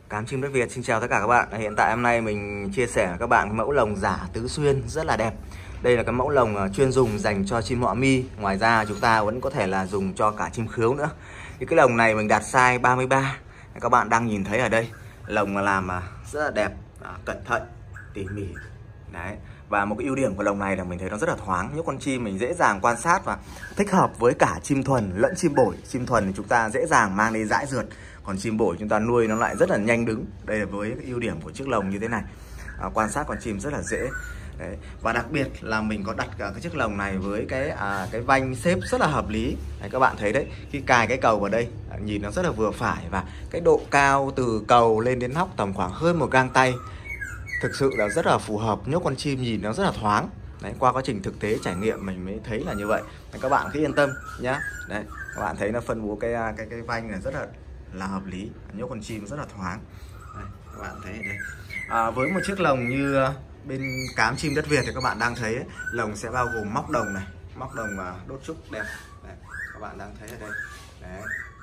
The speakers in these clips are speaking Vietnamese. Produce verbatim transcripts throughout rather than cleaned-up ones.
Cám chim đất Việt xin chào tất cả các bạn. Hiện tại hôm nay mình chia sẻ với các bạn mẫu lồng giả tứ xuyên rất là đẹp. Đây là cái mẫu lồng chuyên dùng dành cho chim họa mi. Ngoài ra chúng ta vẫn có thể là dùng cho cả chim khứu nữa. Thì cái lồng này mình đặt size ba mươi ba. Các bạn đang nhìn thấy ở đây, lồng làm rất là đẹp, cẩn thận, tỉ mỉ. Đấy. Và một cái ưu điểm của lồng này là mình thấy nó rất là thoáng. Những con chim mình dễ dàng quan sát và thích hợp với cả chim thuần lẫn chim bổi. Chim thuần thì chúng ta dễ dàng mang đi dãi rượt, còn chim bổi chúng ta nuôi nó lại rất là nhanh đứng. Đây là với cái ưu điểm của chiếc lồng như thế này, à, quan sát con chim rất là dễ. Đấy. Và đặc biệt là mình có đặt cả cái chiếc lồng này với cái à, cái vanh xếp rất là hợp lý. Đấy, các bạn thấy đấy, khi cài cái cầu vào đây à, nhìn nó rất là vừa phải, và cái độ cao từ cầu lên đến nóc tầm khoảng hơn một gang tay, thực sự là rất là phù hợp. Nhốt con chim nhìn nó rất là thoáng. Đấy, qua quá trình thực tế trải nghiệm mình mới thấy là như vậy. Đấy, các bạn cứ yên tâm nhá. Đấy, các bạn thấy nó phân bố cái cái cái vanh này rất là là hợp lý, nhốt con chim rất là thoáng. Đây, các bạn thấy ở đây. À, với một chiếc lồng như bên Cám Chim Đất Việt thì các bạn đang thấy ấy, lồng sẽ bao gồm móc đồng này, móc đồng và đốt trúc đẹp. Đấy, các bạn đang thấy ở đây. Đấy.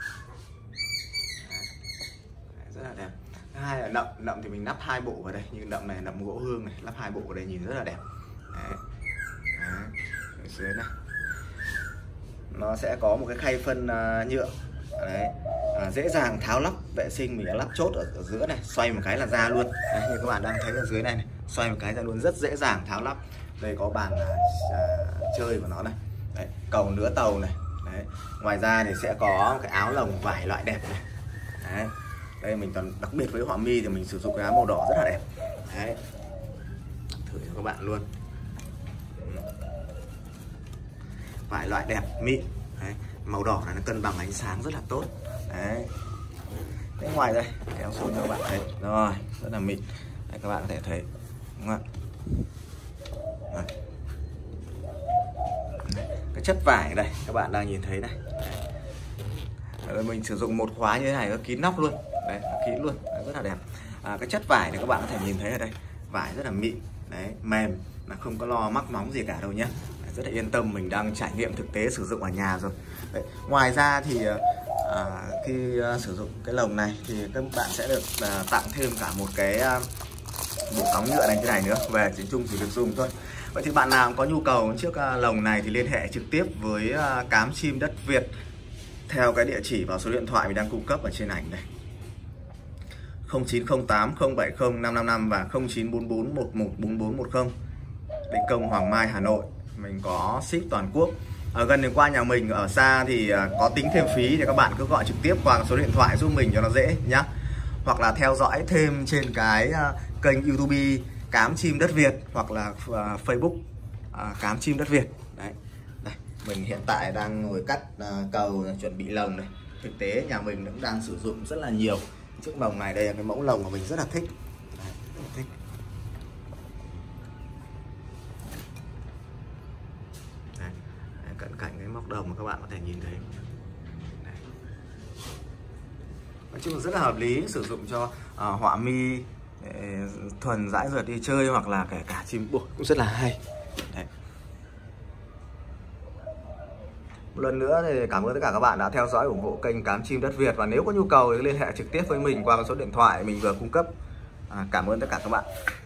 Đấy, rất là đẹp. Thứ hai là nậm, nậm thì mình lắp hai bộ vào đây, như nậm này, nậm gỗ hương này, lắp hai bộ vào đây nhìn rất là đẹp. Đấy. Đấy. Ở dưới này nó sẽ có một cái khay phân uh, nhựa. Đấy. À, dễ dàng tháo lắp vệ sinh. Mình đã lắp chốt ở, ở giữa này, xoay một cái là ra luôn. Đấy, như các bạn đang thấy ở dưới này, này xoay một cái ra luôn, rất dễ dàng tháo lắp. Đây có bàn à, à, chơi của nó này. Đấy, cầu nửa tàu này. Đấy. Ngoài ra thì sẽ có cái áo lồng vải loại đẹp này. Đấy. Đây mình toàn đặc biệt với họa mi thì mình sử dụng cái áo màu đỏ rất là đẹp. Đấy. Thử cho các bạn luôn. Vải loại đẹp mịn. Đấy. Màu đỏ này nó cân bằng ánh sáng rất là tốt. Đấy. Thế ngoài đây kéo xuống cho các bạn thấy rồi, rất là mịn. Đấy, các bạn có thể thấy đúng không ạ? Cái chất vải đây các bạn đang nhìn thấy này. Đấy. Mình sử dụng một khóa như thế này nó kín nóc luôn. Đấy, kín luôn. Đấy, rất là đẹp. À, cái chất vải này các bạn có thể nhìn thấy ở đây, vải rất là mịn. Đấy, mềm, là không có lo mắc móng gì cả đâu nhé. Rất là yên tâm, mình đang trải nghiệm thực tế sử dụng ở nhà rồi. Đấy. Ngoài ra thì à, khi uh, sử dụng cái lồng này thì các bạn sẽ được uh, tặng thêm cả một cái uh, bộ cống nhựa này thế này nữa. Về chỉ chung chỉ được dùng thôi. Vậy thì bạn nào có nhu cầu chiếc uh, lồng này thì liên hệ trực tiếp với uh, Cám Chim Đất Việt theo cái địa chỉ và số điện thoại mình đang cung cấp ở trên ảnh này, không chín không tám không bảy không năm năm năm và không chín bốn bốn một một bốn bốn một không. Định Công, Hoàng Mai, Hà Nội. Mình có ship toàn quốc. Ở gần đến qua nhà mình, ở xa thì có tính thêm phí thì các bạn cứ gọi trực tiếp qua số điện thoại giúp mình cho nó dễ nhá. Hoặc là theo dõi thêm trên cái kênh YouTube Cám Chim Đất Việt, hoặc là Facebook Cám Chim Đất Việt. Đấy. Đây, mình hiện tại đang ngồi cắt cầu chuẩn bị lồng này. Thực tế nhà mình cũng đang sử dụng rất là nhiều chiếc lồng này. Đây là cái mẫu lồng mà mình rất là thích. Đấy, rất là thích. Cận cảnh cái móc đồng mà các bạn có thể nhìn thấy. Đấy. Nói chung là rất là hợp lý, sử dụng cho uh, họa mi thuần dãi rượt đi chơi, hoặc là kể cả chim bổi cũng rất là hay. Đấy. Một lần nữa thì cảm ơn tất cả các bạn đã theo dõi ủng hộ kênh Cám Chim Đất Việt, và nếu có nhu cầu thì liên hệ trực tiếp với mình qua số điện thoại mình vừa cung cấp. À, cảm ơn tất cả các bạn.